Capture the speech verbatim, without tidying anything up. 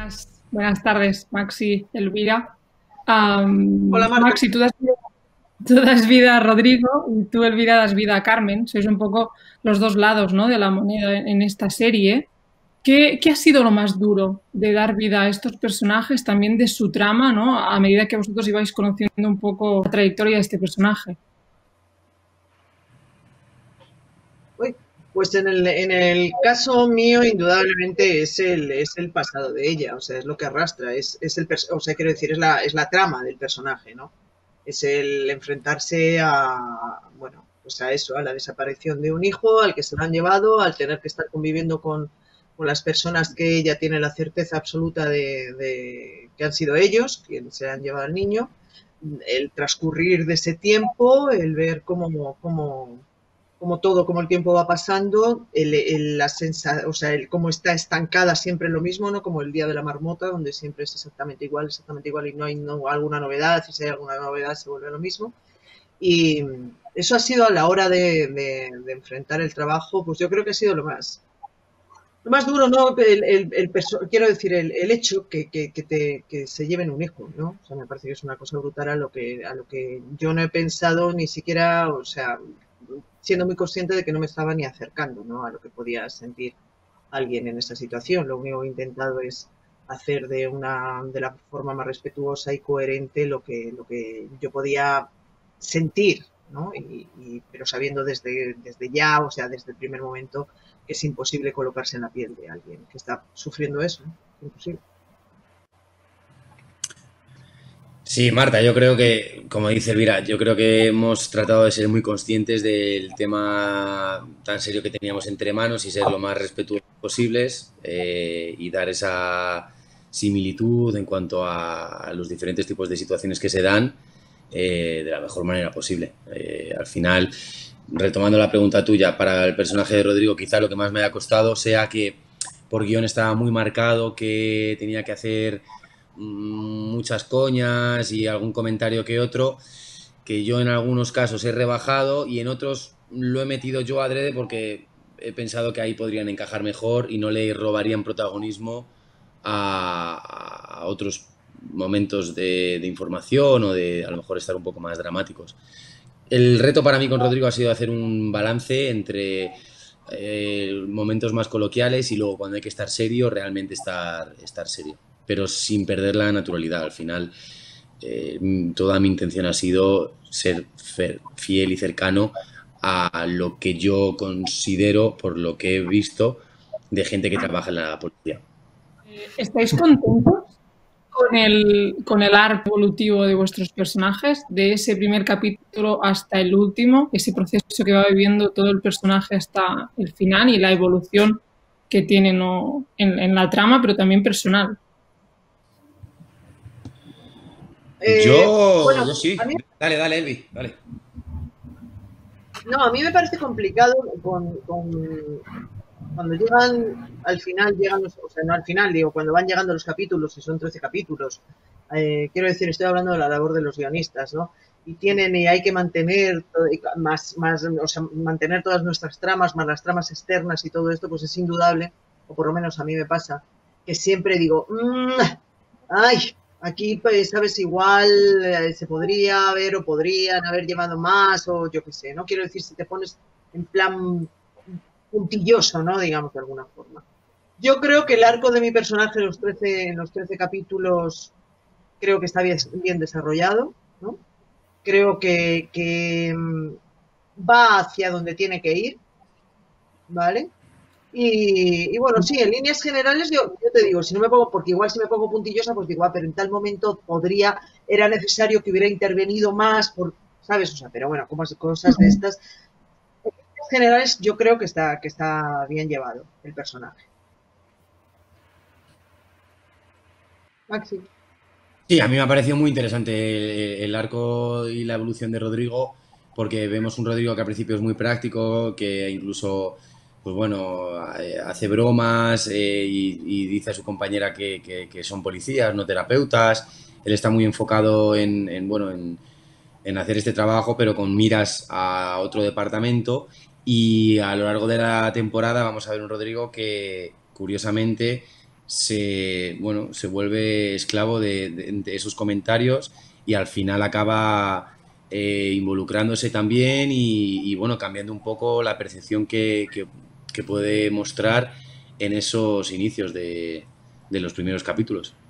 Buenas, buenas tardes, Maxi, Elvira. Am, Hola, Marta. Maxi, tú das, tú das vida a Rodrigo y tú, Elvira, das vida a Carmen. Sois un poco los dos lados, ¿no?, de la moneda en, en esta serie. ¿Qué, qué ha sido lo más duro de dar vida a estos personajes, también de su trama, ¿no?, a medida que vosotros ibais conociendo un poco la trayectoria de este personaje? Uy, pues en el, en el caso mío, indudablemente es el, es el pasado de ella, o sea, es lo que arrastra, es, es el, pers- o sea, quiero decir, es la, es la trama del personaje, ¿no? Es el enfrentarse a, bueno, pues a eso, a la desaparición de un hijo, al que se lo han llevado, al tener que estar conviviendo con, con las personas que ella tiene la certeza absoluta de, de que han sido ellos quienes se han llevado al niño, el transcurrir de ese tiempo, el ver cómo, cómo como todo, como el tiempo va pasando, el, el, la sensa, o sea, el, cómo está estancada siempre lo mismo, ¿no? Como el día de la marmota, donde siempre es exactamente igual, exactamente igual y no hay no, alguna novedad, y si hay alguna novedad se vuelve lo mismo. Y eso ha sido a la hora de, de, de enfrentar el trabajo, pues yo creo que ha sido lo más, lo más duro, ¿no? El, el, el quiero decir, el, el hecho que, que, que, te, que se lleven un hijo, ¿no? O sea, me parece que es una cosa brutal a lo que, a lo que yo no he pensado ni siquiera, o sea, siendo muy consciente de que no me estaba ni acercando, ¿no?, a lo que podía sentir alguien en esa situación. Lo único que he intentado es hacer de una de la forma más respetuosa y coherente lo que, lo que yo podía sentir, ¿no? Y, y, pero sabiendo desde, desde ya, o sea, desde el primer momento, que es imposible colocarse en la piel de alguien que está sufriendo eso, ¿no? Imposible. Sí, Marta, yo creo que, como dice Elvira, yo creo que hemos tratado de ser muy conscientes del tema tan serio que teníamos entre manos y ser lo más respetuosos posibles, eh, y dar esa similitud en cuanto a los diferentes tipos de situaciones que se dan, eh, de la mejor manera posible. Eh, al final, retomando la pregunta tuya, para el personaje de Rodrigo, quizá lo que más me haya costado sea que por guión estaba muy marcado que tenía que hacer muchas coñas y algún comentario que otro, que yo en algunos casos he rebajado y en otros lo he metido yo adrede porque he pensado que ahí podrían encajar mejor y no le robarían protagonismo a, a otros momentos de, de información o de a lo mejor estar un poco más dramáticos. El reto para mí con Rodrigo ha sido hacer un balance entre eh, momentos más coloquiales y luego cuando hay que estar serio, realmente estar, estar serio, pero sin perder la naturalidad. Al final, eh, toda mi intención ha sido ser fiel y cercano a lo que yo considero, por lo que he visto, de gente que trabaja en la policía. ¿Estáis contentos con el, con el arco evolutivo de vuestros personajes, de ese primer capítulo hasta el último, ese proceso que va viviendo todo el personaje hasta el final y la evolución que tiene, ¿no?, en, en la trama, pero también personal? Eh, Yo, bueno, yo sí. a mí, Dale, dale, Elvi, dale. no, a mí me parece complicado con, con cuando llegan al final, llegan los, o sea, no al final, digo, cuando van llegando los capítulos, y son trece capítulos, eh, quiero decir, estoy hablando de la labor de los guionistas, ¿no? Y tienen, y hay que mantener, más, más, o sea, mantener todas nuestras tramas, más las tramas externas y todo esto, pues es indudable, o por lo menos a mí me pasa, que siempre digo, mmm, ay, aquí, pues, sabes, igual eh, se podría haber o podrían haber llevado más, o yo qué sé, no quiero decir, si te pones en plan puntilloso, ¿no?, digamos, de alguna forma. Yo creo que el arco de mi personaje en los trece, en los trece capítulos creo que está bien, bien desarrollado, ¿no? Creo que, que va hacia donde tiene que ir, ¿vale? Y, y, bueno, sí, en líneas generales yo, yo te digo, si no me pongo, porque igual si me pongo puntillosa, pues digo, ah, pero en tal momento podría, era necesario que hubiera intervenido más, por, ¿sabes? O sea, pero bueno, como cosas de estas, en líneas generales yo creo que está, que está bien llevado el personaje. Maxi. Sí, a mí me ha parecido muy interesante el, el arco y la evolución de Rodrigo, porque vemos un Rodrigo que al principio es muy práctico, que incluso, pues bueno, hace bromas, eh, y, y dice a su compañera que, que, que son policías, no terapeutas. Él está muy enfocado en, en bueno, en, en hacer este trabajo, pero con miras a otro departamento. Y a lo largo de la temporada vamos a ver un Rodrigo que, curiosamente, se, bueno, se vuelve esclavo de, de, de esos comentarios y al final acaba eh, involucrándose también y, y, bueno, cambiando un poco la percepción que, que, que puede mostrar en esos inicios de, de los primeros capítulos.